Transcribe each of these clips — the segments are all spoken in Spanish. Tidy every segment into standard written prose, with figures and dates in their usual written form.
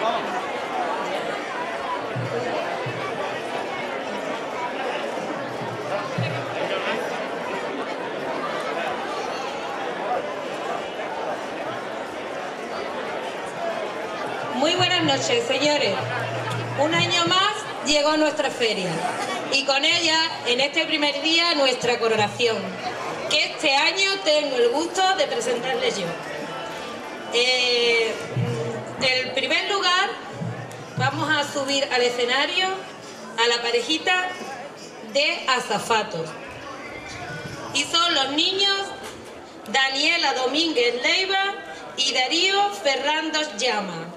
Muy buenas noches, señores. Un año más llegó nuestra feria y con ella, en este primer día, nuestra coronación, que este año tengo el gusto de presentarles yo. En primer lugar, vamos a subir al escenario a la parejita de azafatos. Y son los niños Daniela Domínguez Leiva y Darío Ferrandos Llama.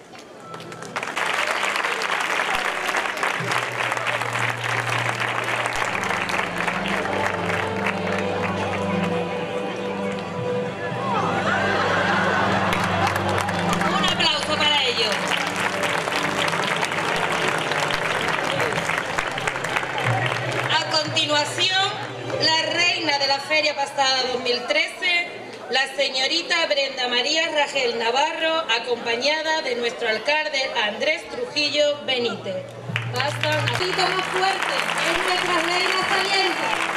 La reina de la feria pasada 2013, la señorita Brenda María Rangel Navarro, acompañada de nuestro alcalde Andrés Trujillo Benítez. Pasan un poquito más fuerte, es nuestra reina saliente.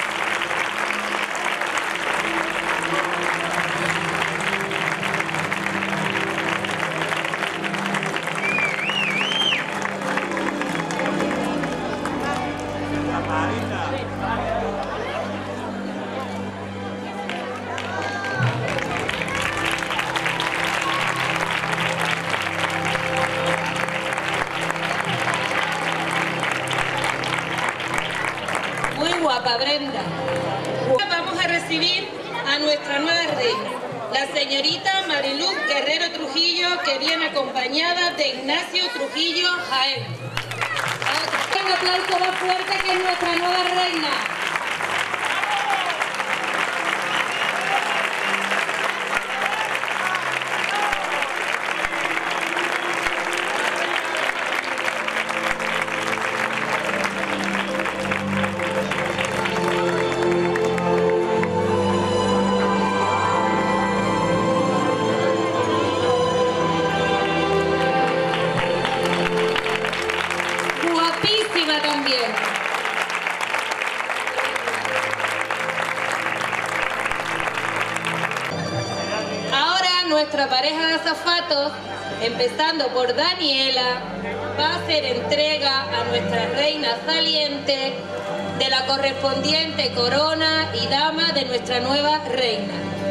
Guapa Brenda. Vamos a recibir a nuestra nueva reina, la señorita Mariluz Guerrero Trujillo, que viene acompañada de Ignacio Trujillo Jaén. Un aplauso más fuerte, que es nuestra nueva reina. También. Ahora nuestra pareja de azafatos, empezando por Daniela, va a hacer entrega a nuestra reina saliente de la correspondiente corona y dama de nuestra nueva reina.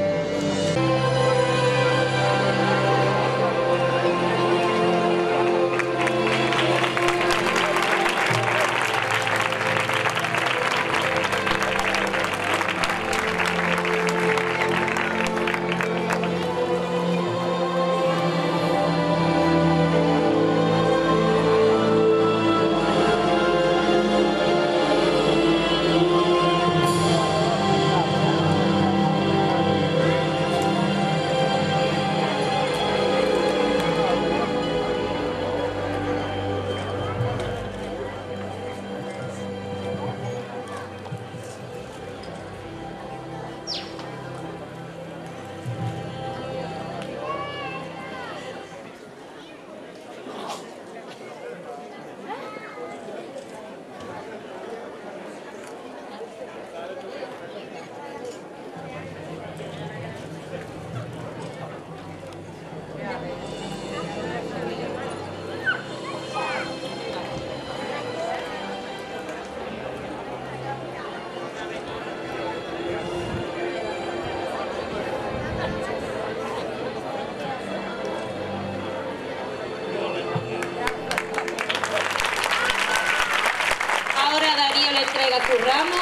Entrega su ramo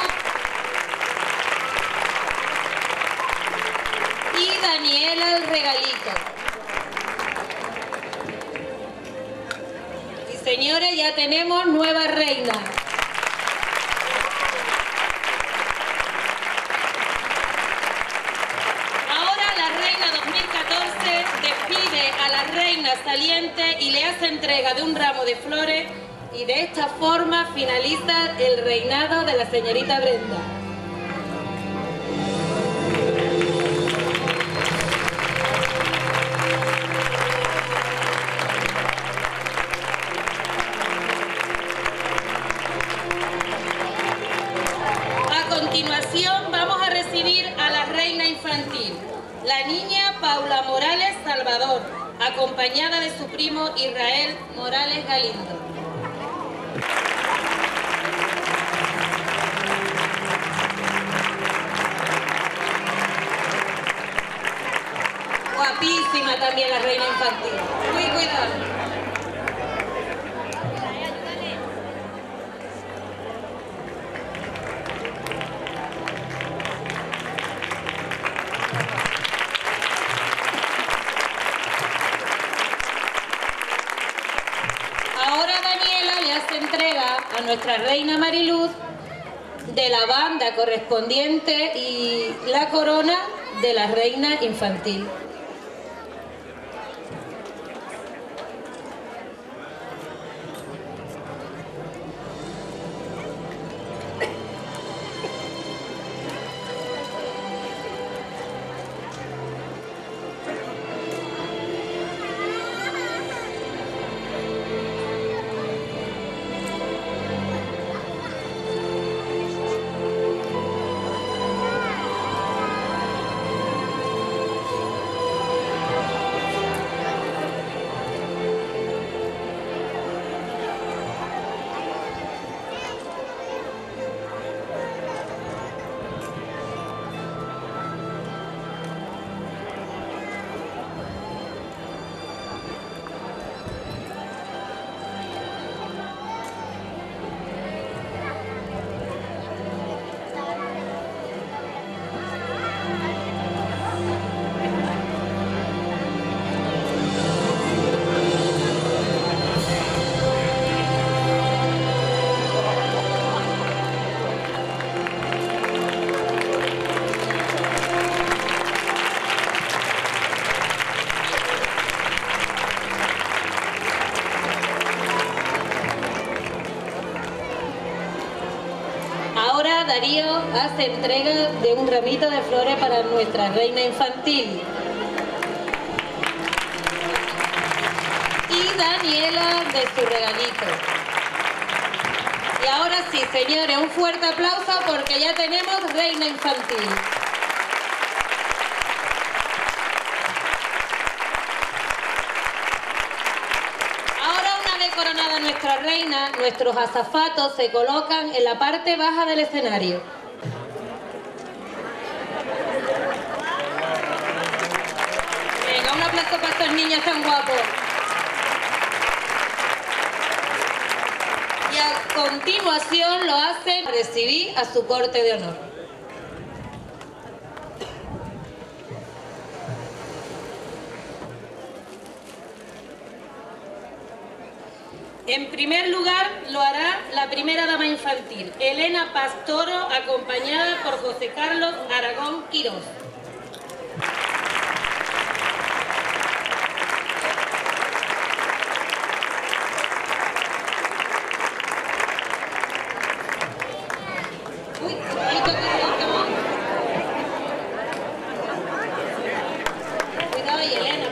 y Daniela el regalito. Y señores, ya tenemos nueva reina. Ahora la reina 2014 despide a la reina saliente y le hace entrega de un ramo de flores. Y de esta forma finaliza el reinado de la señorita Brenda. acompañada de su primo Israel Morales Galindo. Guapísima también la reina infantil. Muy cuidado. Ahora Daniela le hace entrega a nuestra reina Mariluz de la banda correspondiente y la corona de la reina infantil. Ahora Darío hace entrega de un ramito de flores para nuestra reina infantil. Y Daniela de su regalito. Y ahora sí, señores, un fuerte aplauso porque ya tenemos reina infantil. Coronada nuestra reina, nuestros azafatos se colocan en la parte baja del escenario. Venga, un aplauso para estos niños tan guapos. Y a continuación lo hacen recibir a su corte de honor. En primer lugar lo hará la primera dama infantil, Elena Pastoro, acompañada por José Carlos Aragón Quirós. Cuidado ahí, Elena.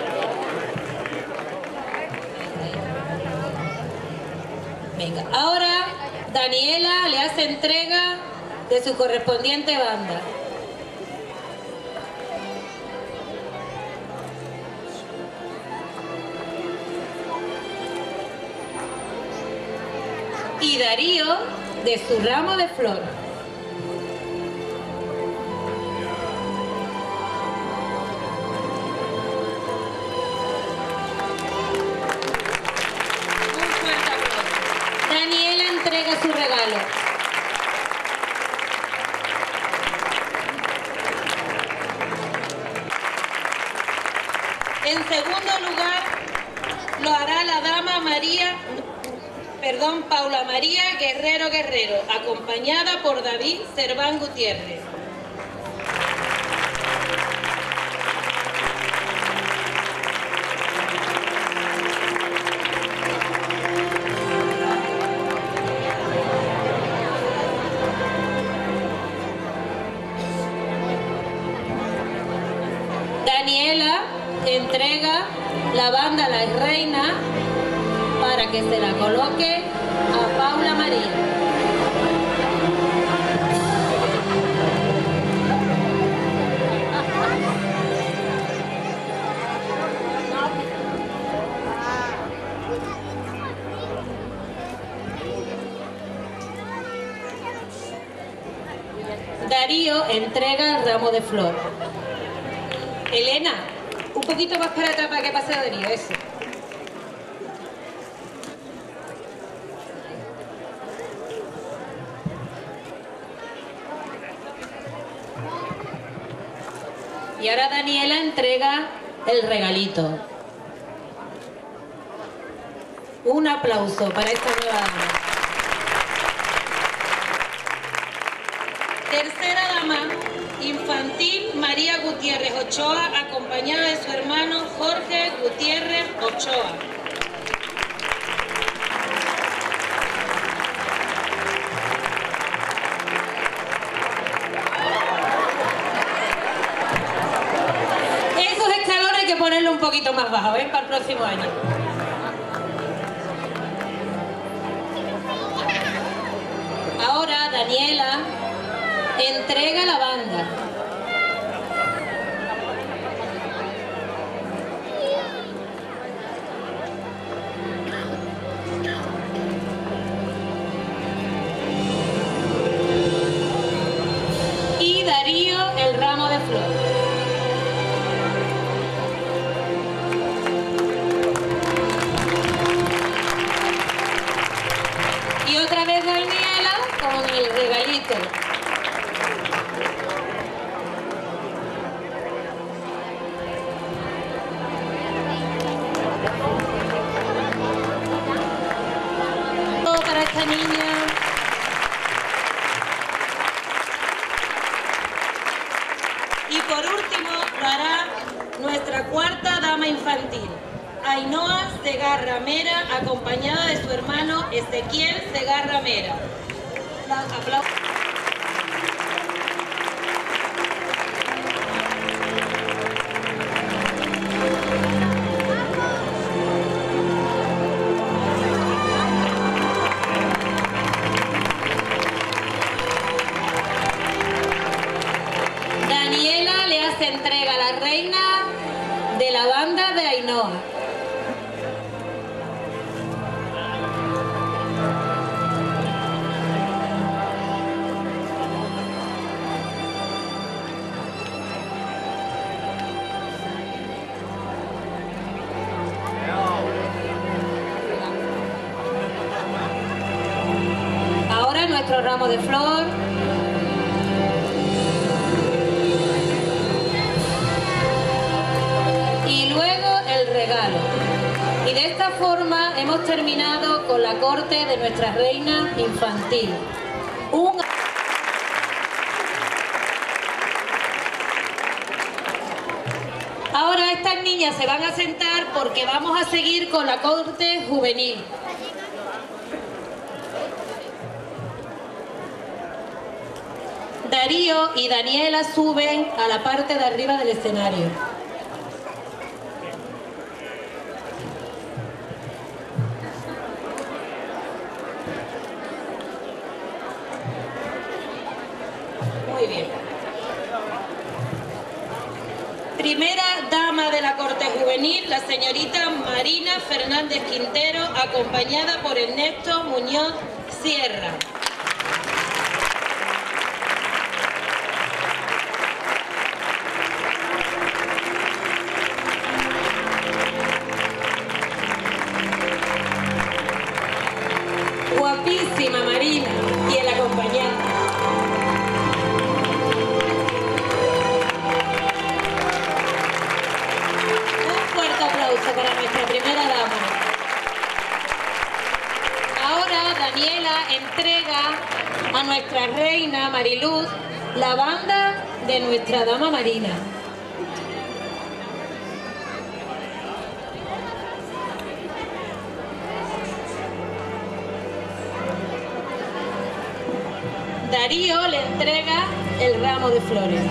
Venga, ahora Daniela le hace entrega de su correspondiente banda. Y Darío de su ramo de flor. Daniela entrega su regalo. En segundo lugar, lo hará la dama Paula María Guerrero, acompañada por David Serván Gutiérrez. Daniela entrega la banda a la reina para que se la coloque a Paula María. Darío entrega el ramo de flor. Elena, un poquito más para atrás para que pase Darío, eso. Y ahora Daniela entrega el regalito. Un aplauso para esta nueva dama. Tercera dama infantil, María Gutiérrez Ochoa, acompañada de su hermano Jorge Gutiérrez Ochoa. Esos escalones hay que ponerlo un poquito más bajo, ¿ven? Para el próximo año. Ahora Daniela entrega la banda. Y Darío el ramo de flor. Y otra vez Daniela con el regalito. Todo para esta niña. Y por último lo hará nuestra cuarta dama infantil, Ainhoa Segarra Mera, acompañada de su hermano Ezequiel Segarra Mera. Aplausos. Daniela le hace entrega a la reina de la banda de Ainhoa. Ahora nuestro ramo de flor. Y luego el regalo. Y de esta forma hemos terminado con la corte de nuestra reina infantil. Ahora estas niñas se van a sentar porque vamos a seguir con la corte juvenil. Darío y Daniela suben a la parte de arriba del escenario. Muy bien. Primera dama de la corte juvenil, la señorita Marina Fernández Quintero, acompañada por Ernesto Muñoz Sierra. Guapísima Marina y el acompañante. Un fuerte aplauso para nuestra primera dama. Ahora Daniela entrega a nuestra reina Mariluz la banda de nuestra dama Marina. Darío le entrega el ramo de flores.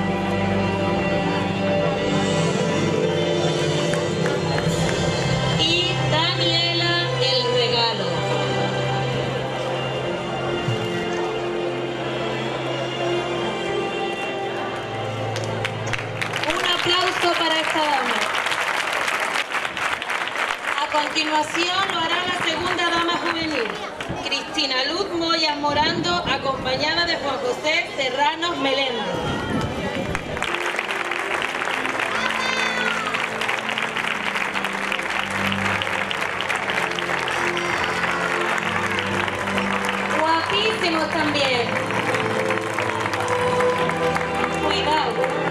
Y Daniela el regalo. Un aplauso para esta dama. A continuación lo hará la segunda dama juvenil, Cristina. Cristina Luz Moyas Morando, acompañada de Juan José Serrano Meléndez. Guapísimos también. Cuidado.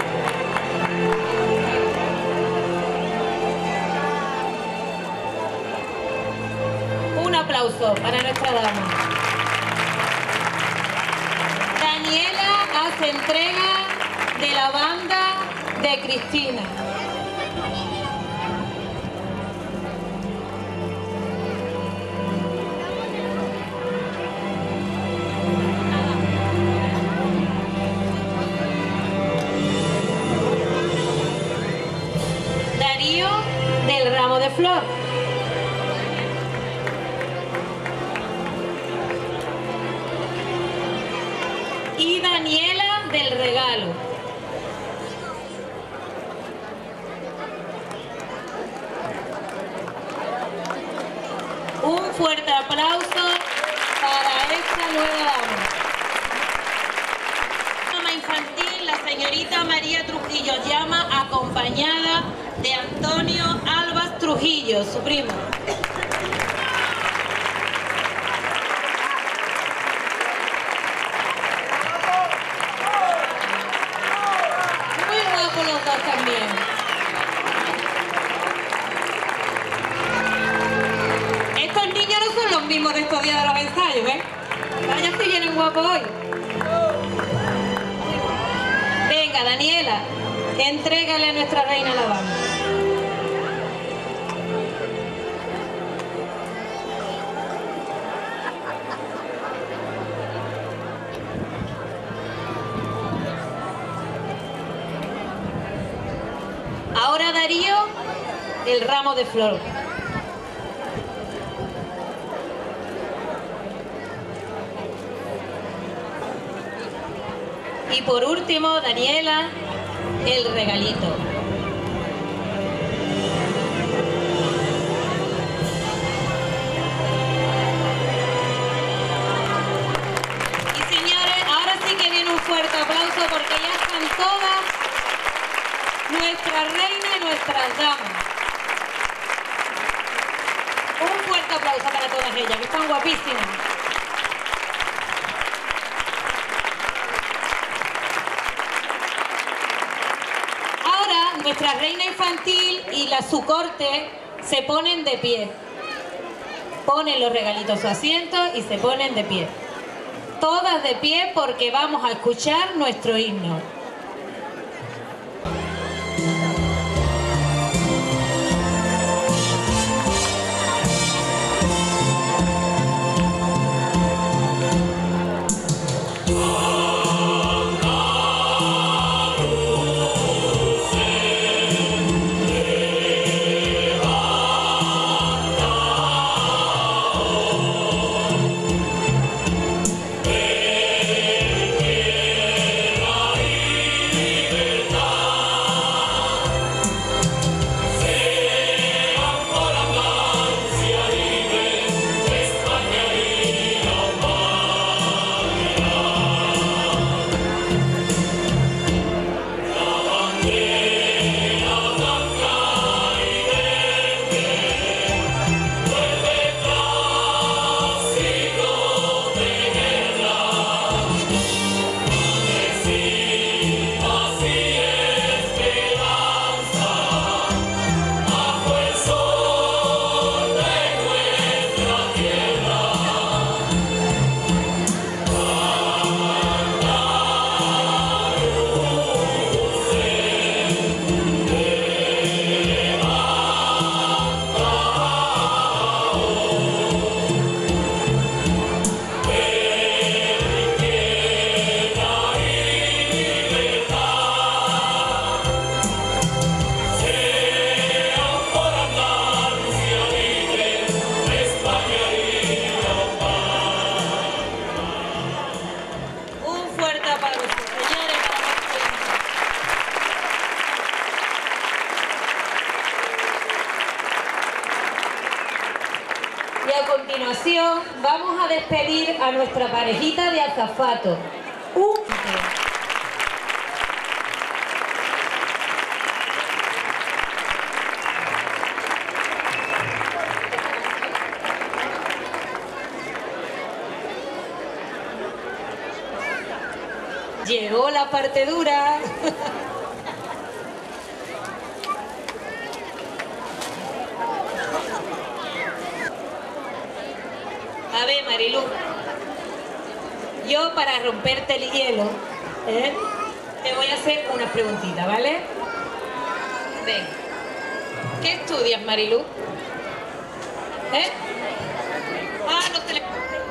Un aplauso para nuestra dama. Daniela hace entrega de la banda de Cristina. Darío del ramo de flor. Y Daniela del regalo. Un fuerte aplauso para esta nueva dama. Dama infantil, la señorita María Trujillo Llama, acompañada de Antonio Albas Trujillo, su primo. Los dos también. Estos niños no son los mismos de estos días de los ensayos, ¿eh? Vaya si vienen guapos hoy. Venga, Daniela, entrégale a nuestra reina la banda. Ahora Darío, el ramo de flor. Y por último, Daniela, el regalito. Y señores, ahora sí que viene un fuerte aplauso porque ya están todas nuestra reina y nuestras damas. Un fuerte aplauso para todas ellas, que están guapísimas. Ahora, nuestra reina infantil y su corte se ponen de pie. Ponen los regalitos a su asiento y se ponen de pie. Todas de pie porque vamos a escuchar nuestro himno. Y a continuación vamos a despedir a nuestra parejita de azafato. Llegó la parte dura. A ver, Marilú, yo para romperte el hielo, te voy a hacer unas preguntitas, ¿vale? Ven, ¿qué estudias, Marilú? Ah, no te le...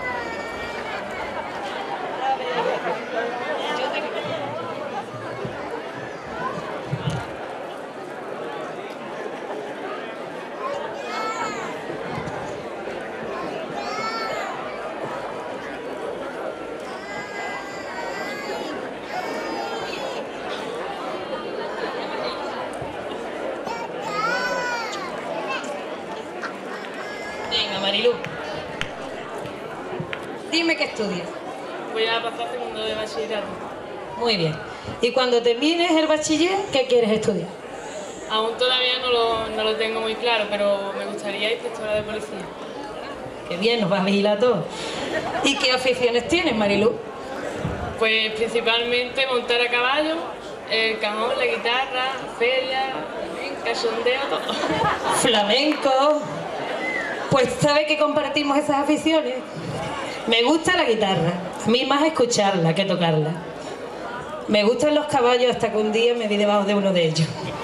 Venga, Marilú, dime qué estudias. Voy a pasar segundo de bachillerato. Muy bien. Y cuando termines el bachiller, ¿qué quieres estudiar? Aún todavía no lo tengo muy claro, pero me gustaría inspectora de policía. Qué bien, nos vas a vigilar todo. ¿Y qué aficiones tienes, Marilú? Pues principalmente montar a caballo, el cajón, la guitarra, feria, cachondeo, todo. Flamenco. Pues ¿sabe que compartimos esas aficiones? Me gusta la guitarra, a mí más escucharla que tocarla. Me gustan los caballos hasta que un día me vi debajo de uno de ellos.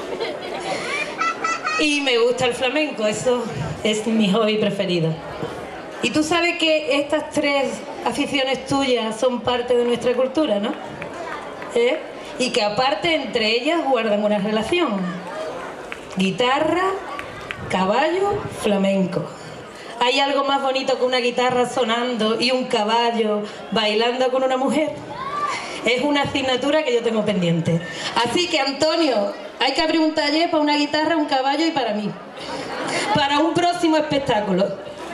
Y me gusta el flamenco, eso es mi hobby preferido. Y tú sabes que estas tres aficiones tuyas son parte de nuestra cultura, ¿no? Y que aparte entre ellas guardan una relación. Guitarra, caballo, flamenco. ¿Hay algo más bonito que una guitarra sonando y un caballo bailando con una mujer? Es una asignatura que yo tengo pendiente. Así que, Antonio, hay que abrir un taller para una guitarra, un caballo y para mí. Para un próximo espectáculo.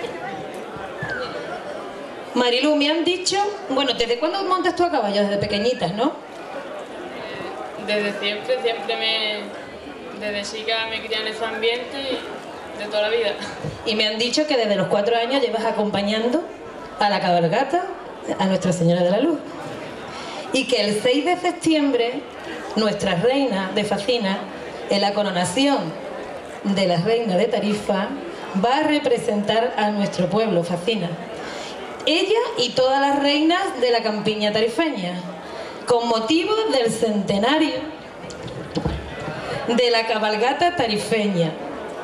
Marilú, me han dicho... Bueno, ¿desde cuándo montas tú a caballo? Desde pequeñitas, ¿no? Desde siempre desde chica me crié en ese ambiente y de toda la vida. Y me han dicho que desde los 4 años llevas acompañando a la cabalgata a Nuestra Señora de la Luz. Y que el 6 de septiembre, nuestra reina de Facina, en la coronación de la reina de Tarifa, va a representar a nuestro pueblo, Facina. Ella y todas las reinas de la campiña tarifeña, con motivo del centenario de la cabalgata tarifeña.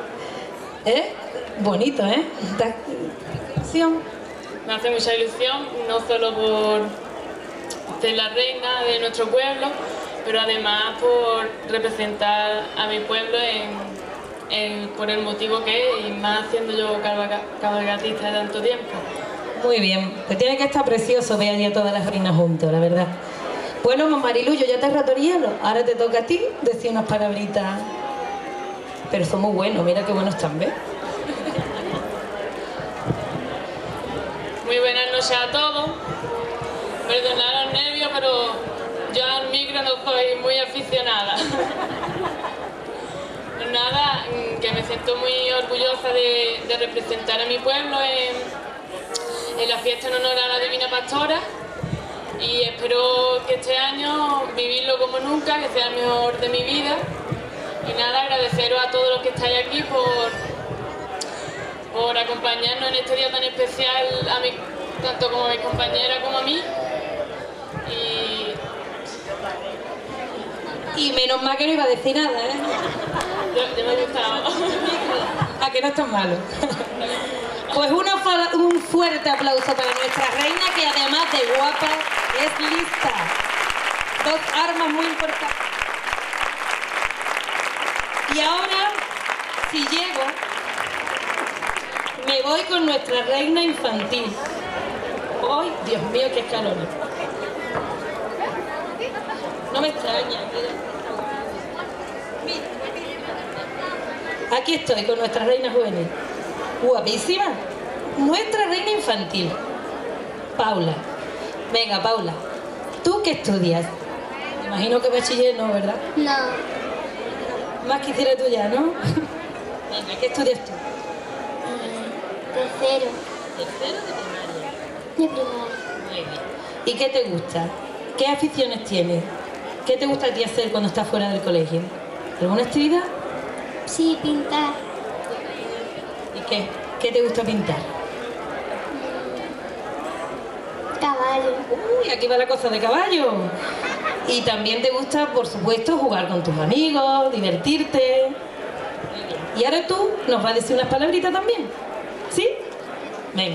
Bonito, esta acción. Me hace mucha ilusión, no solo por ser la reina de nuestro pueblo, pero además por representar a mi pueblo por el motivo que es, y más siendo yo cabalgatista de tanto tiempo. Muy bien, pues tiene que estar precioso ver allí a todas las reinas juntas, la verdad. Bueno, Marilu, yo ya te he roto el hielo, ahora te toca a ti decir unas palabritas. Pero son muy buenos, mira qué buenos están, ¿ves? Muy buenas noches a todos. Perdonad los nervios, pero yo al micro no soy muy aficionada. Pues nada, que me siento muy orgullosa de representar a mi pueblo en la fiesta en honor a la Divina Pastora, y espero que este año vivirlo como nunca, que sea el mejor de mi vida. Y nada, agradeceros a todos los que estáis aquí por acompañarnos en este día tan especial, a mí, tanto como a mis compañeras como a mí. Y menos mal que no iba a decir nada, ¿eh? Ya me ha gustado. ¿A que no es tan malo? Pues un fuerte aplauso para nuestra reina, que además de guapa, es lista. 2 armas muy importantes. Y ahora, si llego, me voy con nuestra reina infantil. ¡Ay, Dios mío, qué escalones! No me extraña. Aquí estoy con nuestra reina juvenil. Guapísima. nuestra reina infantil, Paula. Venga, Paula, ¿tú qué estudias? Me imagino que bachiller no, ¿verdad? No, Más quisiera tú ya, ¿no? Venga, ¿qué estudias tú? tercero Tercero de primaria. de primaria. Muy bien. ¿Y qué te gusta? ¿Qué aficiones tienes? ¿Qué te gusta a ti hacer cuando estás fuera del colegio? ¿Alguna actividad? Sí, pintar. ¿Y qué? ¿Qué te gusta pintar? Caballo. Uy, aquí va la cosa de caballo. Y también te gusta, por supuesto, jugar con tus amigos, divertirte. Muy bien. Y ahora tú nos vas a decir unas palabritas también. ¿Sí? Venga.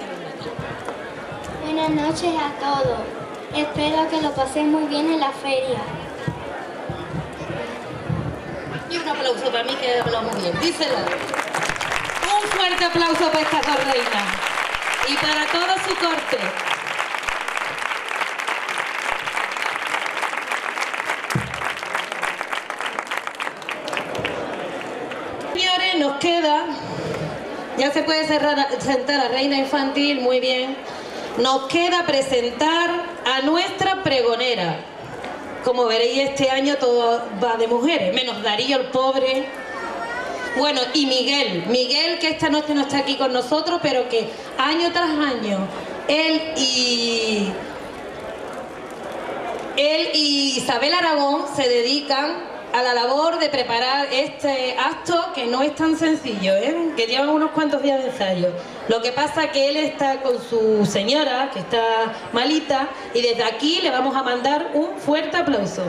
Buenas noches a todos. Espero que lo paséis muy bien en la feria. Y un aplauso para mí que habla muy bien. Díselo. Un fuerte aplauso para estas dos reinas. Y para toda su corte. Señores, nos queda... Ya se puede sentar la reina infantil, muy bien. Nos queda presentar a nuestra pregonera. Como veréis, este año todo va de mujeres, menos Darío el pobre. Bueno, y Miguel que esta noche no está aquí con nosotros, pero que año tras año él y Isabel Aragón se dedican a la labor de preparar este acto, que no es tan sencillo, que llevan unos cuantos días de ensayo. Lo que pasa es que él está con su señora, que está malita, y desde aquí le vamos a mandar un fuerte aplauso.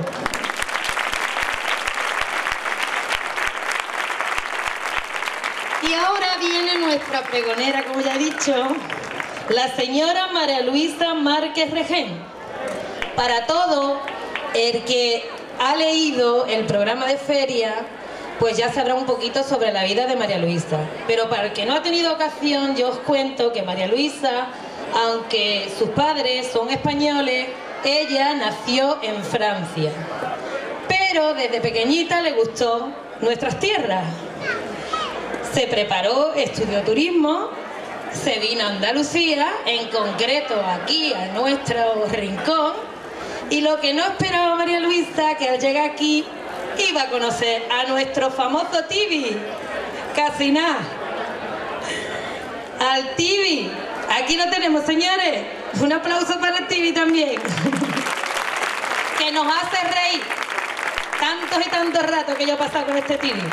Y ahora viene nuestra pregonera, como ya he dicho, la señora María Luisa Márquez Regén. Para todo el que ha leído el programa de feria, pues ya sabrá un poquito sobre la vida de María Luisa. Pero para el que no ha tenido ocasión, yo os cuento que María Luisa, aunque sus padres son españoles, ella nació en Francia. Pero desde pequeñita le gustó nuestras tierras. Se preparó, estudió turismo, se vino a Andalucía, en concreto aquí a nuestro rincón. Y lo que no esperaba María Luisa, que al llegar aquí iba a conocer a nuestro famoso Tibi. Casi nada. Al Tibi. Aquí lo tenemos, señores. Un aplauso para el Tibi también. Que nos hace reír. Tantos y tantos ratos que yo he pasado con este Tibi.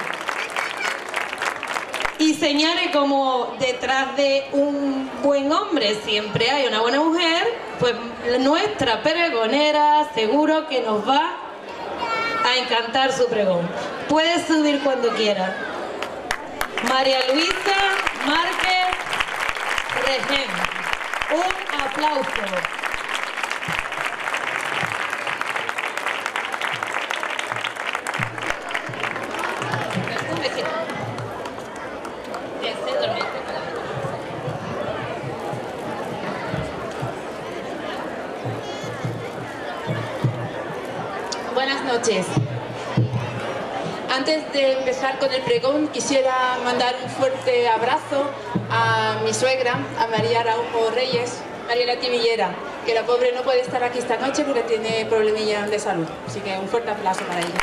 Y señores, como detrás de un buen hombre siempre hay una buena mujer, pues nuestra pregonera seguro que nos va a encantar su pregón. Puedes subir cuando quiera. María Luisa Márquez Regén. Un aplauso. Buenas noches. Antes de empezar con el pregón, quisiera mandar un fuerte abrazo a mi suegra, a María Araujo Reyes, Mariela Tibillera, que la pobre no puede estar aquí esta noche porque tiene problemillas de salud. Así que un fuerte aplauso para ella.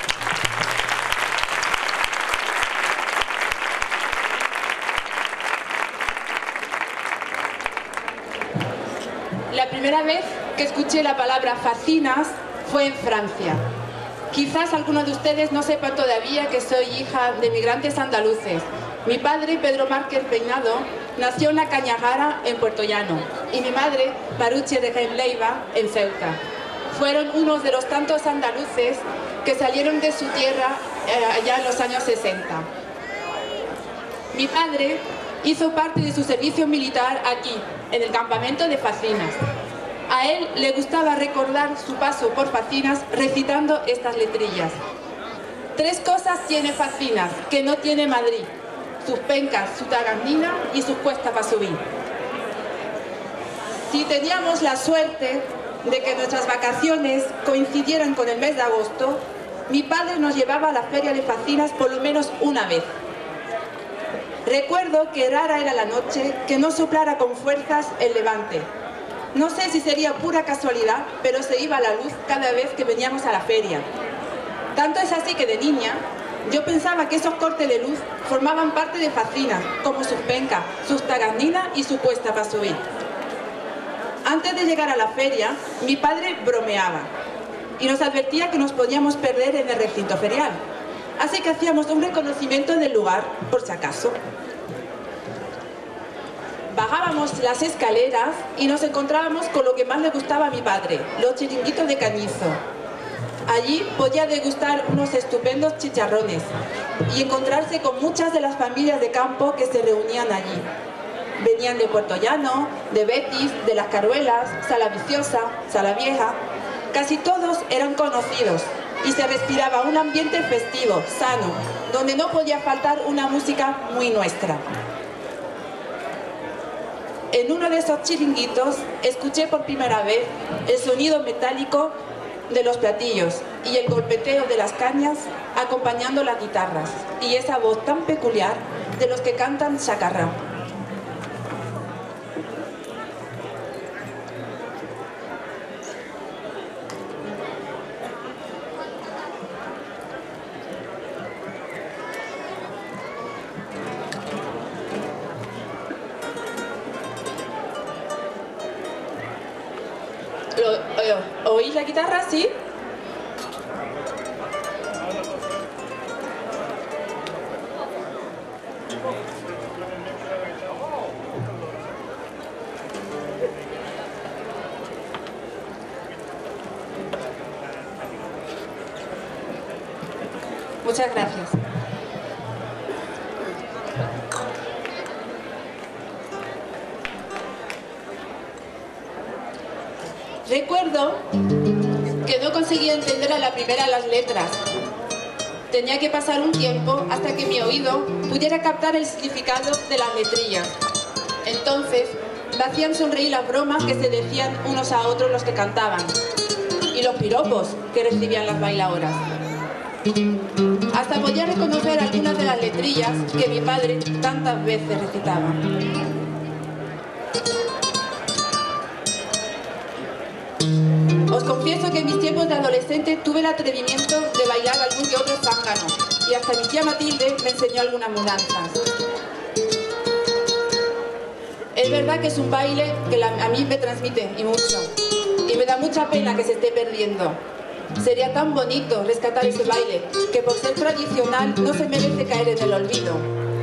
La primera vez que escuché la palabra fascinas fue en Francia. Quizás algunos de ustedes no sepan todavía que soy hija de migrantes andaluces. Mi padre, Pedro Márquez Peinado, nació en La Cañagara, en Puerto Llano, y mi madre, Maruche Regén Leiva, en Ceuta. Fueron unos de los tantos andaluces que salieron de su tierra allá en los años 60. Mi padre hizo parte de su servicio militar aquí, en el campamento de Fascinas. A él le gustaba recordar su paso por Fascinas recitando estas letrillas. 3 cosas tiene Fascinas, que no tiene Madrid: sus pencas, su tagarnina y sus cuestas para subir. Si teníamos la suerte de que nuestras vacaciones coincidieran con el mes de agosto, mi padre nos llevaba a la feria de Fascinas por lo menos una vez. Recuerdo que rara era la noche que no soplara con fuerzas el levante. No sé si sería pura casualidad, pero se iba la luz cada vez que veníamos a la feria. Tanto es así que de niña yo pensaba que esos cortes de luz formaban parte de Facinas, como sus pencas, sus taganinas y su cuesta para subir. Antes de llegar a la feria, mi padre bromeaba y nos advertía que nos podíamos perder en el recinto ferial. Así que hacíamos un reconocimiento del lugar, por si acaso. Bajábamos las escaleras y nos encontrábamos con lo que más le gustaba a mi padre, los chiringuitos de Cañizo. Allí podía degustar unos estupendos chicharrones y encontrarse con muchas de las familias de campo que se reunían allí. Venían de Puerto Llano, de Betis, de Las Caruelas, Salaviciosa, Salavieja. Casi todos eran conocidos y se respiraba un ambiente festivo, sano, donde no podía faltar una música muy nuestra. En uno de esos chiringuitos escuché por primera vez el sonido metálico de los platillos y el golpeteo de las cañas acompañando las guitarras y esa voz tan peculiar de los que cantan chacarrá. ¿Oís la guitarra? ¿Sí? Muchas gracias. Recuerdo que no conseguía entender a la primera las letras. Tenía que pasar un tiempo hasta que mi oído pudiera captar el significado de las letrillas. Entonces me hacían sonreír las bromas que se decían unos a otros los que cantaban y los piropos que recibían las bailadoras. Hasta podía reconocer algunas de las letrillas que mi padre tantas veces recitaba. Os confieso que en mis tiempos de adolescente tuve el atrevimiento de bailar algún que otro zángano y hasta mi tía Matilde me enseñó algunas mudanzas. Es verdad que es un baile que a mí me transmite y mucho, y me da mucha pena que se esté perdiendo. Sería tan bonito rescatar ese baile que por ser tradicional no se merece caer en el olvido.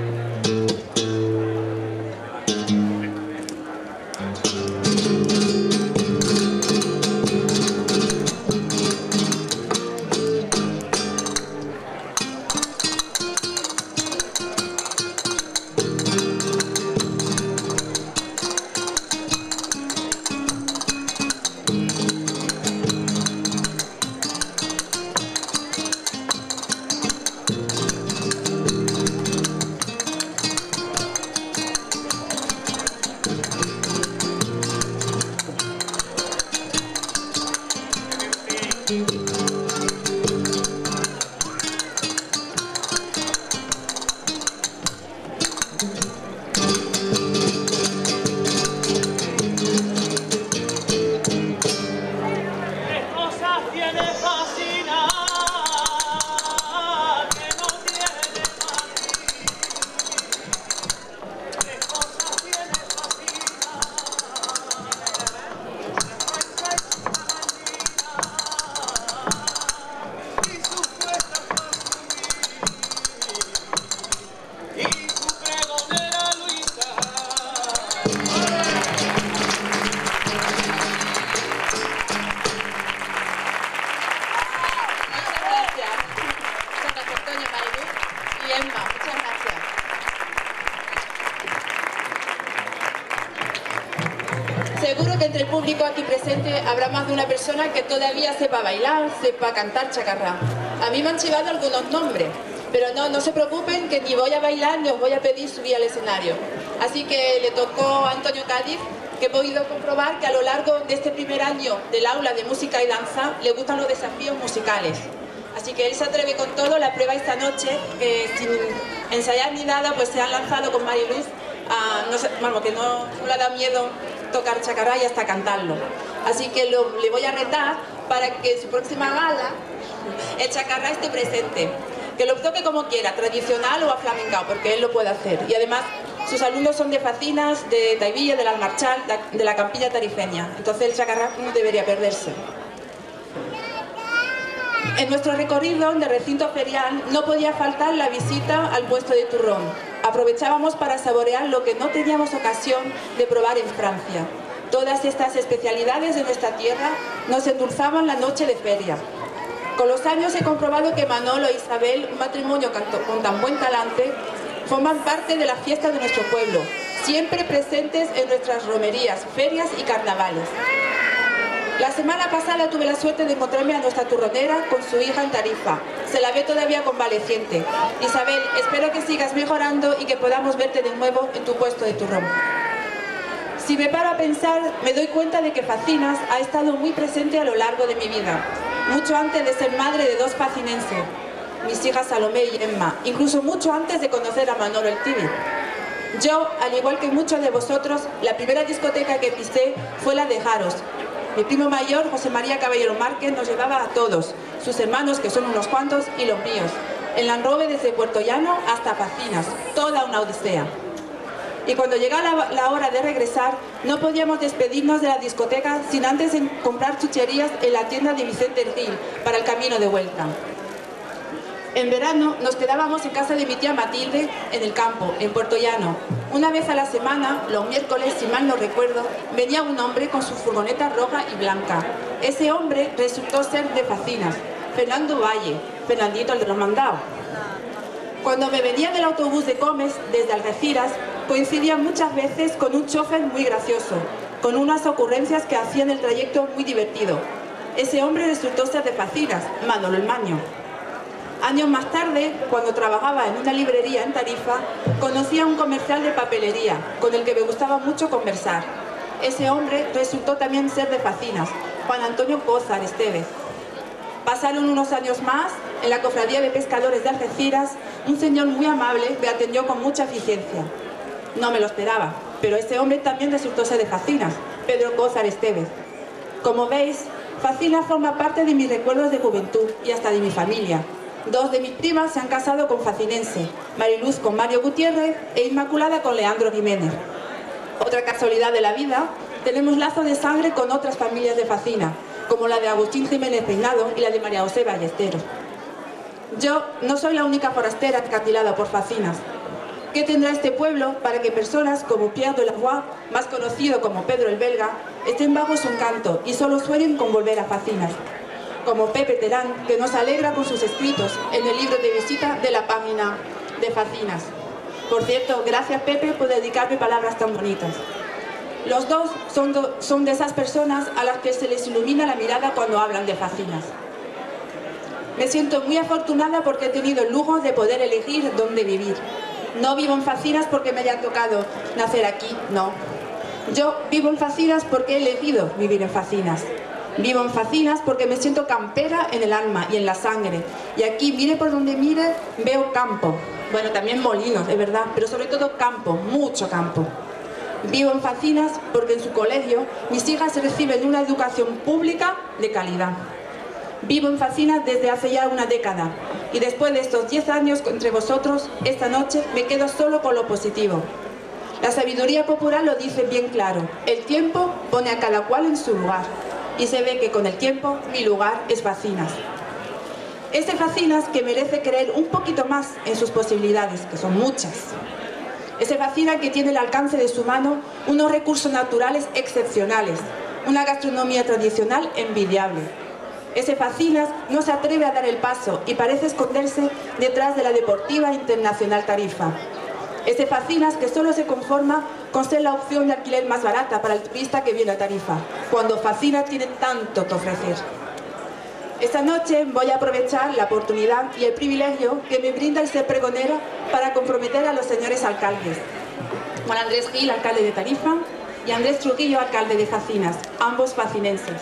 Seguro que entre el público aquí presente habrá más de una persona que todavía sepa bailar, sepa cantar chacarrá. A mí me han chivado algunos nombres, pero no se preocupen que ni voy a bailar ni os voy a pedir subir al escenario. Así que le tocó a Antonio Cádiz, que he podido comprobar que a lo largo de este primer año del aula de música y danza le gustan los desafíos musicales. Así que él se atreve con todo, la prueba esta noche, sin ensayar ni nada, pues se han lanzado con Mariluz que no le ha dado miedo tocar chacarrá y hasta cantarlo. Así que le voy a retar para que en su próxima gala el chacarrá esté presente. Que lo toque como quiera, tradicional o aflamencao, porque él lo puede hacer. Y además sus alumnos son de Facinas, de Taivilla, de las Marchal, de la Campilla Tarifeña. Entonces el chacarrá no debería perderse. En nuestro recorrido de recinto ferial no podía faltar la visita al puesto de turrón. Aprovechábamos para saborear lo que no teníamos ocasión de probar en Francia. Todas estas especialidades de nuestra tierra nos endulzaban la noche de feria. Con los años he comprobado que Manolo e Isabel, un matrimonio con tan buen talante, forman parte de la fiesta de nuestro pueblo, siempre presentes en nuestras romerías, ferias y carnavales. La semana pasada tuve la suerte de encontrarme a nuestra turronera con su hija en Tarifa. Se la ve todavía convaleciente. Isabel, espero que sigas mejorando y que podamos verte de nuevo en tu puesto de turrón. Si me paro a pensar, me doy cuenta de que Facinas ha estado muy presente a lo largo de mi vida, mucho antes de ser madre de dos facinenses, mis hijas Salomé y Emma, incluso mucho antes de conocer a Manolo el Tibi. Yo, al igual que muchos de vosotros, la primera discoteca que pisé fue la de Jaros. Mi primo mayor, José María Caballero Márquez, nos llevaba a todos, sus hermanos, que son unos cuantos, y los míos, en Land Rover desde Puerto Llano hasta Facinas, toda una odisea. Y cuando llegaba la hora de regresar, no podíamos despedirnos de la discoteca sin antes comprar chucherías en la tienda de Vicente Gil para el camino de vuelta. En verano nos quedábamos en casa de mi tía Matilde en el campo, en Puerto Llano. Una vez a la semana, los miércoles, si mal no recuerdo, venía un hombre con su furgoneta roja y blanca. Ese hombre resultó ser de Facinas, Fernando Valle, Fernandito el de los mandados. Cuando me venía del autobús de Comes, desde Algeciras, coincidía muchas veces con un chofer muy gracioso, con unas ocurrencias que hacían el trayecto muy divertido. Ese hombre resultó ser de Facinas, Manolo el Maño. Años más tarde, cuando trabajaba en una librería en Tarifa, conocí a un comercial de papelería, con el que me gustaba mucho conversar. Ese hombre resultó también ser de Facinas, Juan Antonio Cózar Estevez. Pasaron unos años más, en la cofradía de pescadores de Algeciras, un señor muy amable me atendió con mucha eficiencia. No me lo esperaba, pero ese hombre también resultó ser de Facinas, Pedro Cózar Estevez. Como veis, Facinas forma parte de mis recuerdos de juventud y hasta de mi familia. Dos de mis primas se han casado con facinense, Mariluz con Mario Gutiérrez e Inmaculada con Leandro Jiménez. Otra casualidad de la vida, tenemos lazo de sangre con otras familias de Facina, como la de Agustín Jiménez Peinado y la de María José Ballesteros. Yo no soy la única forastera encantilada por Facinas. ¿Qué tendrá este pueblo para que personas como Pierre de la Voix, más conocido como Pedro el Belga, estén bajo su encanto y solo sueñen con volver a Facinas? Como Pepe Terán, que nos alegra con sus escritos en el libro de visita de la página de Facinas. Por cierto, gracias Pepe por dedicarme palabras tan bonitas. Los dos son de esas personas a las que se les ilumina la mirada cuando hablan de Facinas. Me siento muy afortunada porque he tenido el lujo de poder elegir dónde vivir. No vivo en Facinas porque me haya tocado nacer aquí, no. Yo vivo en Facinas porque he elegido vivir en Facinas. Vivo en Facinas porque me siento campera en el alma y en la sangre. Y aquí, mire por donde mire, veo campo. Bueno, también molinos, es verdad, pero sobre todo campo, mucho campo. Vivo en Facinas porque en su colegio mis hijas reciben una educación pública de calidad. Vivo en Facinas desde hace ya una década. Y después de estos 10 años entre vosotros, esta noche me quedo solo con lo positivo. La sabiduría popular lo dice bien claro. El tiempo pone a cada cual en su lugar. Y se ve que con el tiempo mi lugar es Facinas. Ese Facinas que merece creer un poquito más en sus posibilidades, que son muchas. Ese Facinas que tiene al alcance de su mano unos recursos naturales excepcionales, una gastronomía tradicional envidiable. Ese Facinas no se atreve a dar el paso y parece esconderse detrás de la Deportiva Internacional Tarifa. Ese Facinas que solo se conforma con ser la opción de alquiler más barata para el turista que viene a Tarifa, cuando Facinas tiene tanto que ofrecer. Esta noche voy a aprovechar la oportunidad y el privilegio que me brinda el ser pregonera para comprometer a los señores alcaldes. Juan Andrés Gil, alcalde de Tarifa, y Andrés Trujillo, alcalde de Facinas, ambos facinenses.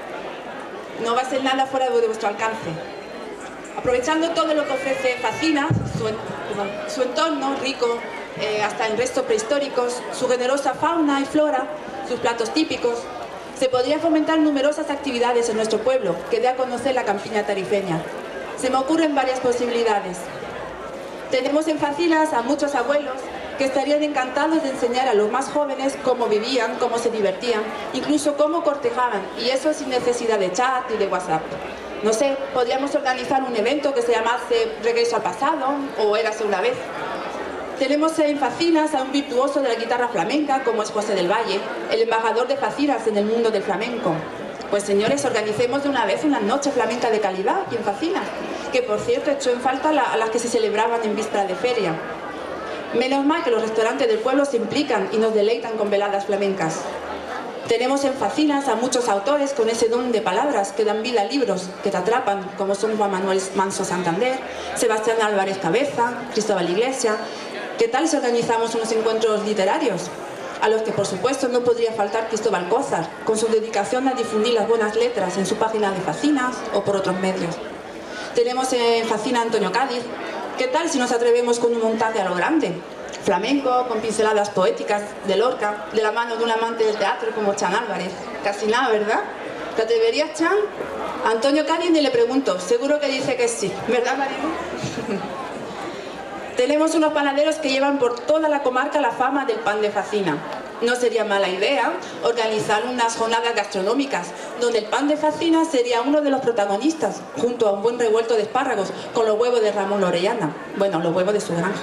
No va a ser nada fuera de vuestro alcance. Aprovechando todo lo que ofrece Facinas, su entorno rico, hasta en restos prehistóricos, su generosa fauna y flora, sus platos típicos. Se podrían fomentar numerosas actividades en nuestro pueblo que dé a conocer la campiña tarifeña. Se me ocurren varias posibilidades. Tenemos en Facinas a muchos abuelos que estarían encantados de enseñar a los más jóvenes cómo vivían, cómo se divertían, incluso cómo cortejaban, y eso sin necesidad de chat y de WhatsApp. No sé, podríamos organizar un evento que se llamase Regreso al pasado o Érase una vez. Tenemos en Facinas a un virtuoso de la guitarra flamenca como es José del Valle, el embajador de Facinas en el mundo del flamenco. Pues señores, organicemos de una vez una noche flamenca de calidad aquí en Facinas, que por cierto echó en falta a las que se celebraban en víspera de feria. Menos mal que los restaurantes del pueblo se implican y nos deleitan con veladas flamencas. Tenemos en Facinas a muchos autores con ese don de palabras que dan vida a libros que te atrapan, como son Juan Manuel Manso Santander, Sebastián Álvarez Cabeza, Cristóbal Iglesias. ¿Qué tal si organizamos unos encuentros literarios? A los que por supuesto no podría faltar Cristóbal Cózar, con su dedicación a difundir las buenas letras en su página de Facinas o por otros medios. Tenemos en Facina a Antonio Cádiz. ¿Qué tal si nos atrevemos con un montaje a lo grande? Flamenco, con pinceladas poéticas de Lorca, de la mano de un amante del teatro como Chan Álvarez. Casi nada, ¿verdad? ¿Te atreverías, Chan? A Antonio Cádiz ni le pregunto, seguro que dice que sí, ¿verdad, Marilu? Tenemos unos panaderos que llevan por toda la comarca la fama del pan de Facina. No sería mala idea organizar unas jornadas gastronómicas donde el pan de Facina sería uno de los protagonistas, junto a un buen revuelto de espárragos con los huevos de Ramón Orellana. Bueno, los huevos de su granja.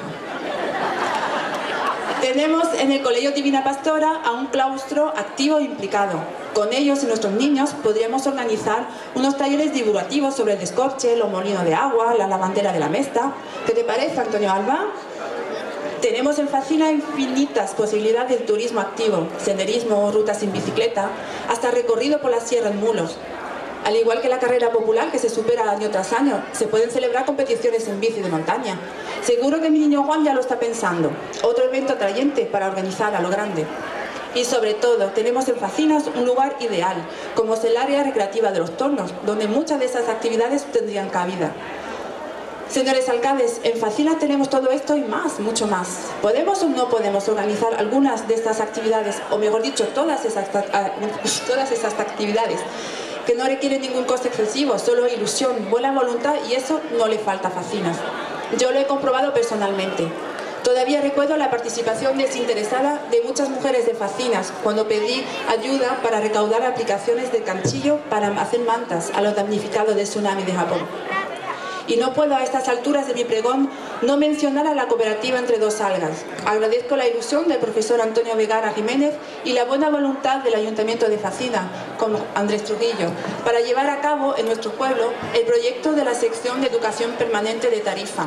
Tenemos en el Colegio Divina Pastora a un claustro activo e implicado. Con ellos y nuestros niños podríamos organizar unos talleres divulgativos sobre el descorche, los molinos de agua, la lavandera de la Mesta. ¿Qué te parece, Antonio Alba? Tenemos en Facina infinitas posibilidades de turismo activo, senderismo, rutas en bicicleta, hasta recorrido por la sierra en mulos. Al igual que la carrera popular que se supera año tras año, se pueden celebrar competiciones en bici de montaña. Seguro que mi niño Juan ya lo está pensando. Otro evento atrayente para organizar a lo grande. Y sobre todo, tenemos en Facinas un lugar ideal, como es el área recreativa de los Tornos, donde muchas de esas actividades tendrían cabida. Señores alcaldes, en Facinas tenemos todo esto y más, mucho más. ¿Podemos o no podemos organizar algunas de estas actividades, o mejor dicho, todas esas actividades, que no requieren ningún coste excesivo, solo ilusión, buena voluntad, y eso no le falta a Facinas? Yo lo he comprobado personalmente. Todavía recuerdo la participación desinteresada de muchas mujeres de Facinas cuando pedí ayuda para recaudar aplicaciones de canchillo para hacer mantas a los damnificados del tsunami de Japón. Y no puedo a estas alturas de mi pregón no mencionar a la cooperativa Entre Dos Algas. Agradezco la ilusión del profesor Antonio Vegara Jiménez y la buena voluntad del Ayuntamiento de Facina, con Andrés Trujillo, para llevar a cabo en nuestro pueblo el proyecto de la sección de educación permanente de Tarifa.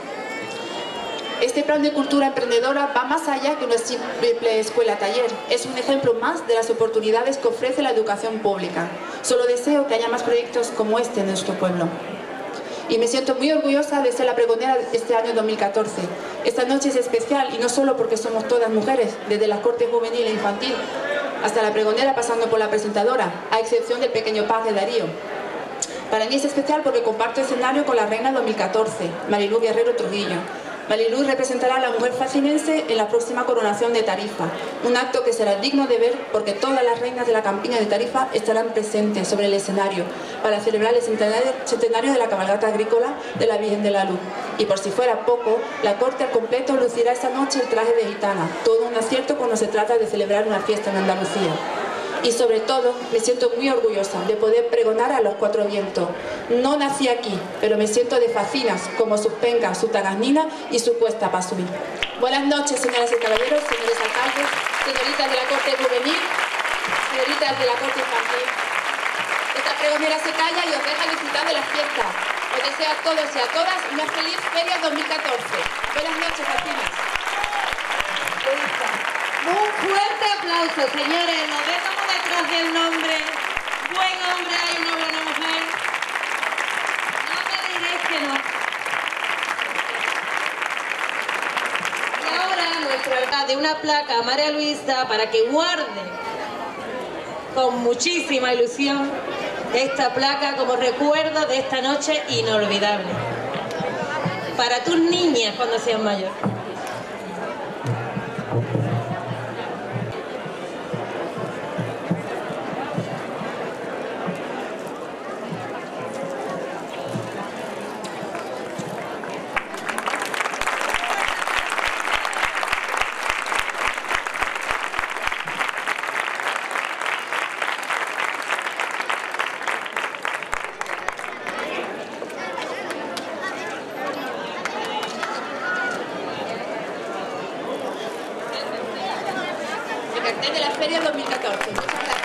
Este plan de cultura emprendedora va más allá que una simple escuela-taller. Es un ejemplo más de las oportunidades que ofrece la educación pública. Solo deseo que haya más proyectos como este en nuestro pueblo. Y me siento muy orgullosa de ser la pregonera de este año 2014. Esta noche es especial y no solo porque somos todas mujeres, desde la corte juvenil e infantil hasta la pregonera pasando por la presentadora, a excepción del pequeño paje Darío. Para mí es especial porque comparto escenario con la reina 2014, Marilú Guerrero Trujillo. Marilú representará a la mujer facinense en la próxima coronación de Tarifa, un acto que será digno de ver porque todas las reinas de la campiña de Tarifa estarán presentes sobre el escenario para celebrar el centenario de la cabalgata agrícola de la Virgen de la Luz. Y por si fuera poco, la corte al completo lucirá esa noche el traje de gitana, todo un acierto cuando se trata de celebrar una fiesta en Andalucía. Y sobre todo, me siento muy orgullosa de poder pregonar a los cuatro vientos. No nací aquí, pero me siento de Facinas, como sus pencas, su tagasnina y su cuesta para subir. Buenas noches, señoras y caballeros, señores alcaldes, señoritas de la corte juvenil, señoritas de la corte infantil. Esta pregonera se calla y os deja disfrutar de la fiesta. Os deseo a todos y a todas una feliz Feria 2014. Buenas noches, Facinas. Un fuerte aplauso, señores. Nos vemos detrás del nombre. Buen hombre hay una buena mujer. No me diréis que no. Y ahora nuestro alcalde, una placa a María Luisa para que guarde con muchísima ilusión esta placa como recuerdo de esta noche inolvidable. para tus niñas cuando sean mayores. De la Feria 2014. Muchas gracias.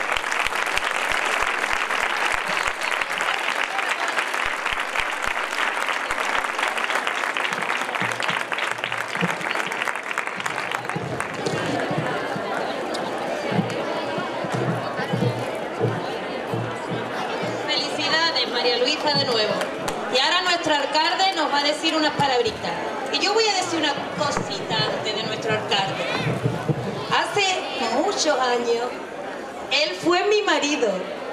Felicidades, María Luisa, de nuevo. Y ahora nuestro alcalde nos va a decir unas palabritas. Y yo voy a decir una cosita antes de nuestro alcalde. Hace muchos años, él fue mi marido.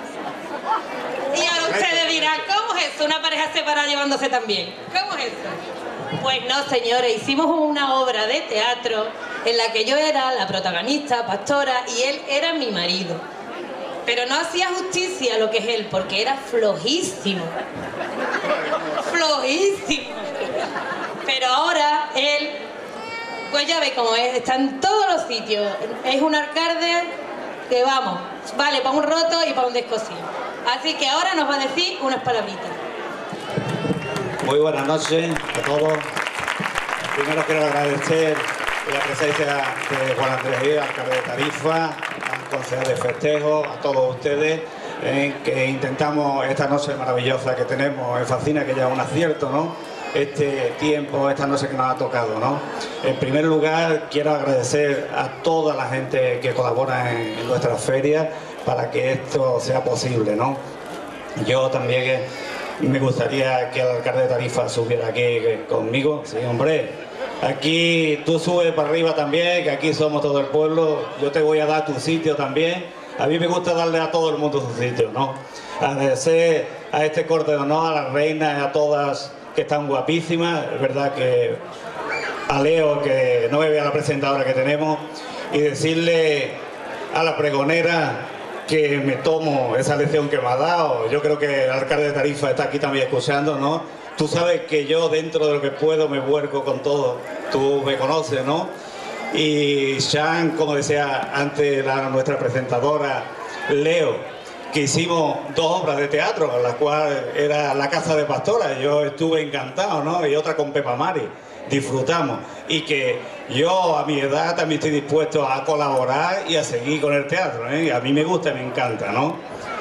Y ahora ustedes dirán, ¿cómo es eso? Una pareja separada llevándose tan bien. ¿Cómo es eso? Pues no, señores, hicimos una obra de teatro en la que yo era la protagonista, Pastora, y él era mi marido. Pero no hacía justicia a lo que es él, porque era flojísimo. Flojísimo. Pero ahora él... Pues ya ve cómo es, está en todos los sitios. Es un alcalde que vamos, vale para un roto y para un descosido. Así que ahora nos va a decir unas palabritas. Muy buenas noches a todos. Primero quiero agradecer la presencia de Juan Andrés Díaz, alcalde de Tarifa, al concejal de festejo, a todos ustedes, que intentamos esta noche maravillosa que tenemos. Me fascina que ya es un acierto, ¿no? Este tiempo, esta noche que nos ha tocado, ¿no? En primer lugar, quiero agradecer a toda la gente que colabora en nuestra feria para que esto sea posible, ¿no? Yo también me gustaría que el alcalde de Tarifa subiera aquí conmigo. Sí, hombre, aquí tú subes para arriba también, que aquí somos todo el pueblo. Yo te voy a dar tu sitio también. A mí me gusta darle a todo el mundo su sitio, ¿no? Agradecer a este corte de honor, a las reinas, a todas que están guapísimas. Es verdad que a Leo, que no me vea la presentadora que tenemos, y decirle a la pregonera que me tomo esa lección que me ha dado. Yo creo que el alcalde de Tarifa está aquí también escuchando, ¿no? Tú sabes que yo, dentro de lo que puedo, me vuelco con todo. Tú me conoces, ¿no? Y Sean, como decía antes nuestra presentadora, Leo, que hicimos 2 obras de teatro, la cual era La Casa de Pastora. Yo estuve encantado, ¿no? Y otra con Pepa Mari. Disfrutamos. Y que yo, a mi edad, también estoy dispuesto a colaborar y a seguir con el teatro, ¿eh? A mí me gusta y me encanta, ¿no?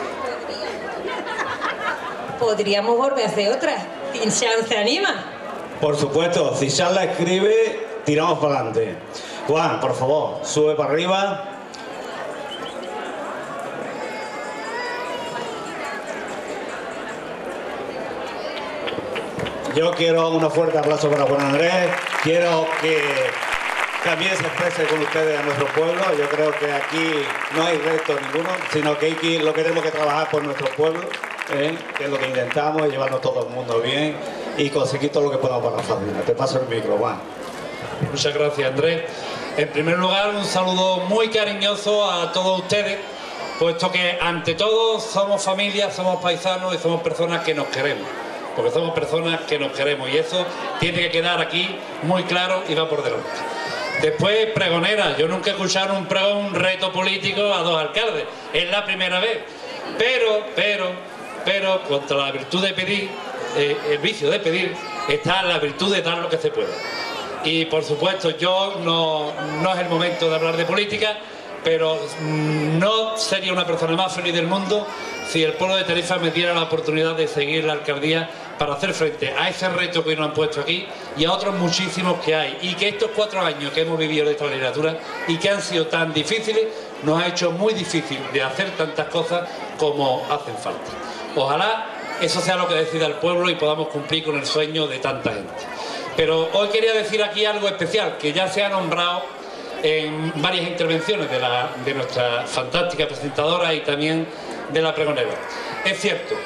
Podríamos volver a hacer otra. ¿Tinchan se anima? Por supuesto, si Sean la escribe, tiramos para adelante. Juan, por favor, sube para arriba. Yo quiero un fuerte aplauso para Juan Andrés. Quiero que también se exprese con ustedes a nuestro pueblo. Yo creo que aquí no hay reto ninguno, sino que aquí lo que tenemos que trabajar por nuestro pueblo, que es lo que intentamos, llevarnos todo el mundo bien y conseguir todo lo que podamos para la familia. Te paso el micro, Juan. Muchas gracias, Andrés. En primer lugar, un saludo muy cariñoso a todos ustedes, puesto que ante todo somos familia, somos paisanos y somos personas que nos queremos. Porque somos personas que nos queremos y eso tiene que quedar aquí muy claro y va por delante. Después, pregonera. Yo nunca he escuchado un pregón, un reto político a 2 alcaldes. Es la primera vez. Pero contra la virtud de pedir, el vicio de pedir, está la virtud de dar lo que se puede. Y por supuesto, yo no es el momento de hablar de política, pero no sería una persona más feliz del mundo si el pueblo de Tarifa me diera la oportunidad de seguir la alcaldía para hacer frente a ese reto que hoy nos han puesto aquí y a otros muchísimos que hay, y que estos 4 años que hemos vivido de esta legislatura y que han sido tan difíciles nos ha hecho muy difícil de hacer tantas cosas como hacen falta. Ojalá eso sea lo que decida el pueblo y podamos cumplir con el sueño de tanta gente. Pero hoy quería decir aquí algo especial que ya se ha nombrado en varias intervenciones de nuestra fantástica presentadora y también de la pregonera. Es cierto,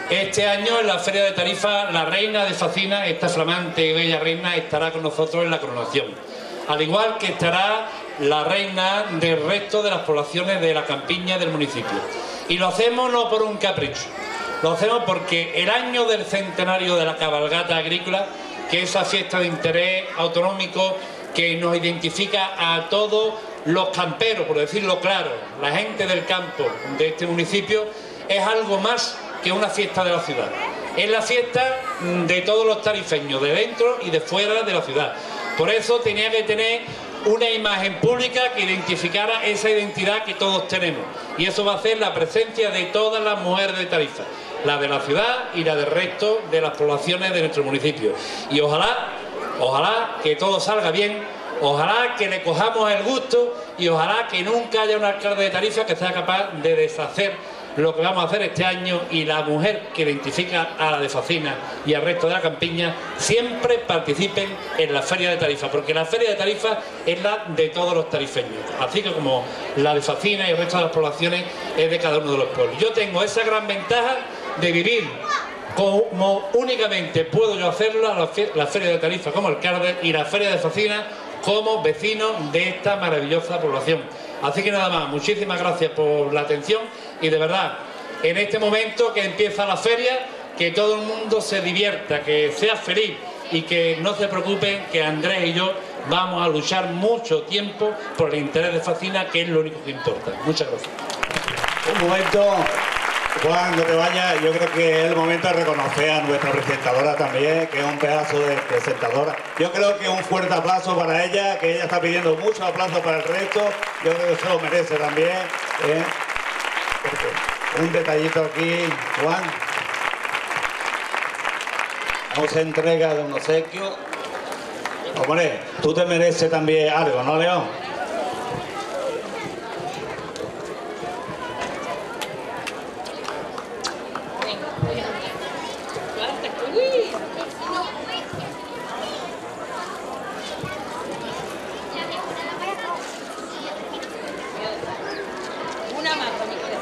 Este año en la Feria de Tarifa la reina de Facina, esta flamante y bella reina, estará con nosotros en la coronación. Al igual que estará la reina del resto de las poblaciones de la campiña del municipio. Y lo hacemos no por un capricho, lo hacemos porque el año del centenario de la cabalgata agrícola, que es esa fiesta de interés autonómico que nos identifica a todos los camperos, por decirlo claro, la gente del campo de este municipio, es algo más que una fiesta de la ciudad. Es la fiesta de todos los tarifeños, de dentro y de fuera de la ciudad. Por eso tenía que tener una imagen pública que identificara esa identidad que todos tenemos. Y eso va a ser la presencia de todas las mujeres de Tarifa, la de la ciudad y la del resto de las poblaciones de nuestro municipio. Y ojalá que todo salga bien, ojalá que le cojamos el gusto y ojalá que nunca haya un alcalde de Tarifa que sea capaz de deshacer lo que vamos a hacer este año, y la mujer que identifica a la de Facina y al resto de la campiña siempre participen en la Feria de Tarifa, porque la Feria de Tarifa es la de todos los tarifeños, así que como la de Facina y el resto de las poblaciones es de cada uno de los pueblos. Yo tengo esa gran ventaja de vivir como únicamente puedo yo hacerlo, la Feria de Tarifa como alcalde y la Feria de Facina como vecino de esta maravillosa población. Así que nada más, muchísimas gracias por la atención y de verdad, en este momento que empieza la feria, que todo el mundo se divierta, que sea feliz y que no se preocupen, que Andrés y yo vamos a luchar mucho tiempo por el interés de Facina, que es lo único que importa. Muchas gracias. Un momento, Juan, no te vayas, yo creo que es el momento de reconocer a nuestra presentadora también, que es un pedazo de presentadora. Yo creo que un fuerte aplauso para ella, que ella está pidiendo muchos aplausos para el resto, yo creo que se lo merece también. Un detallito aquí, Juan. Vamos a entrega de un obsequio. Hombre, tú te mereces también algo, ¿no, León? Una más, por mi corazón.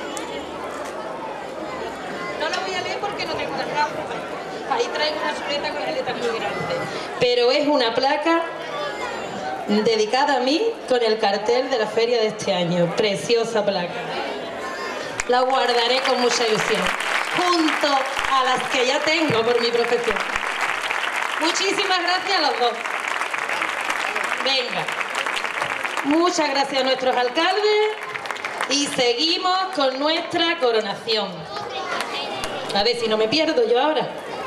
No la voy a leer porque no tengo las gafas. Ahí traigo una chuleta con las letras muy grandes. Pero es una placa dedicada a mí con el cartel de la feria de este año. Preciosa placa. La guardaré con mucha ilusión, junto a las que ya tengo por mi profesión. Muchísimas gracias a los dos. Venga. Muchas gracias a nuestros alcaldes y seguimos con nuestra coronación. A ver si no me pierdo yo ahora.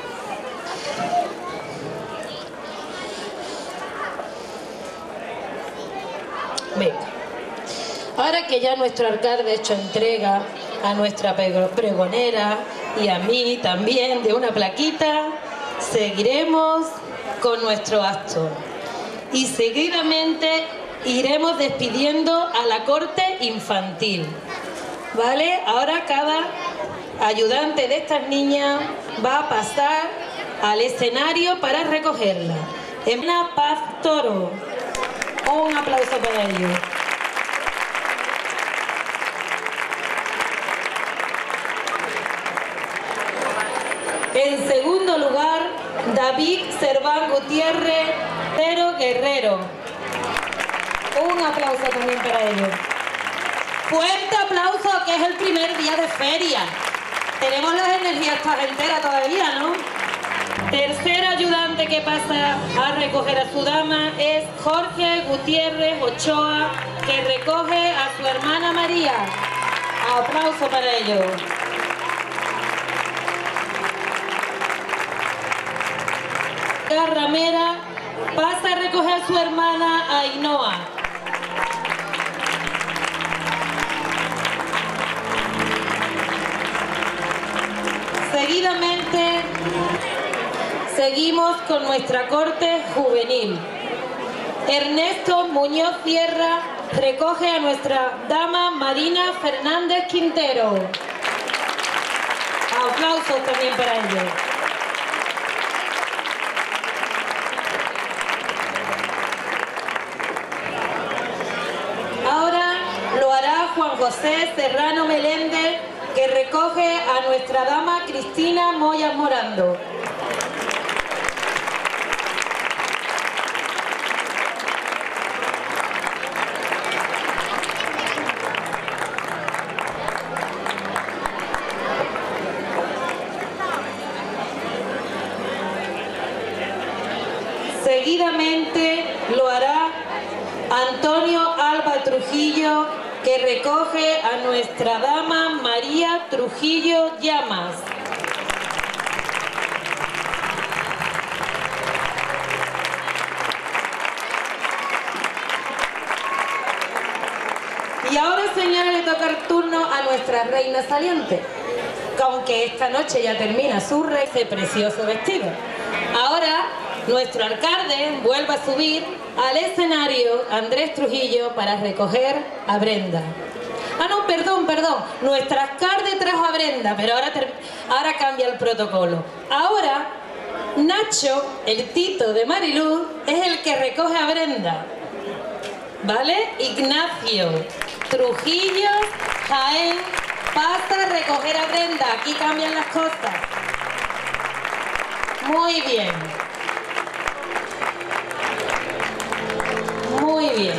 Venga. Ahora que ya nuestro alcalde ha hecho entrega a nuestra pregonera y a mí también de una plaquita, seguiremos con nuestro acto. Y seguidamente iremos despidiendo a la corte infantil. ¿Vale? Ahora cada ayudante de estas niñas va a pasar al escenario para recogerla. Emma Paz Toro. Un aplauso para ellos. En segundo lugar, David Serván Gutiérrez Guerrero. Un aplauso también para ellos. Fuerte aplauso, que es el primer día de feria. Tenemos las energías enteras todavía, ¿no? Tercer ayudante que pasa a recoger a su dama es Jorge Gutiérrez Ochoa, que recoge a su hermana María. Aplauso para ellos. Ramera pasa a recoger a su hermana Ainhoa. Seguidamente seguimos con nuestra corte juvenil. Ernesto Muñoz Sierra recoge a nuestra dama Marina Fernández Quintero. Aplausos también para ellos. Ahora lo hará Juan José Serrano Meléndez que recoge a nuestra dama Cristina Moya Morando. Seguidamente lo hará Antonio Alba Trujillo, que recoge a nuestra dama María Trujillo Llamas. Y ahora, señora, le toca el turno a nuestra reina saliente, que aunque esta noche ya termina su ese precioso vestido. Ahora, nuestro alcalde vuelve a subir al escenario Andrés Trujillo para recoger a Brenda. Ah, no, perdón. Nuestra alcalde trajo a Brenda, pero ahora cambia el protocolo. Ahora, Nacho, el Tito de Mariluz, es el que recoge a Brenda. ¿Vale? Ignacio Trujillo, Jaén, pasa a recoger a Brenda. Aquí cambian las cosas. Muy bien. Muy bien.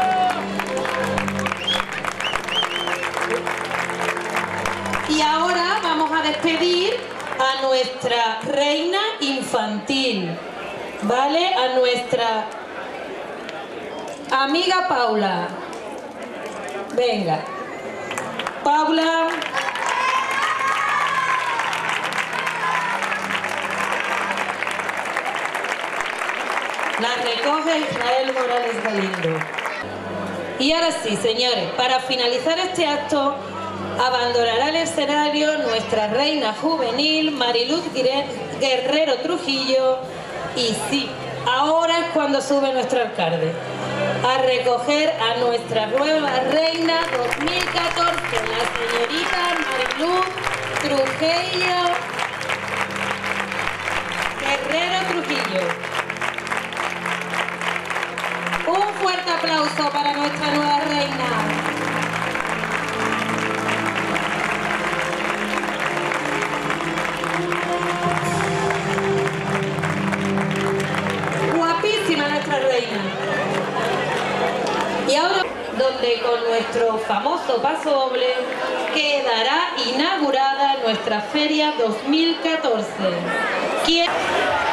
Y ahora vamos a despedir a nuestra reina infantil, ¿vale? A nuestra amiga Paula. Venga. Paula. La recoge Israel Morales Galindo. Y ahora sí, señores, para finalizar este acto, abandonará el escenario nuestra reina juvenil, Mariluz Guerrero Trujillo. Y sí, ahora es cuando sube nuestro alcalde a recoger a nuestra nueva reina 2014, la señorita Mariluz Trujillo Guerrero Trujillo. Un fuerte aplauso para nuestra nueva reina. Guapísima nuestra reina. Y ahora, donde con nuestro famoso paso doble quedará inaugurada nuestra Feria 2014.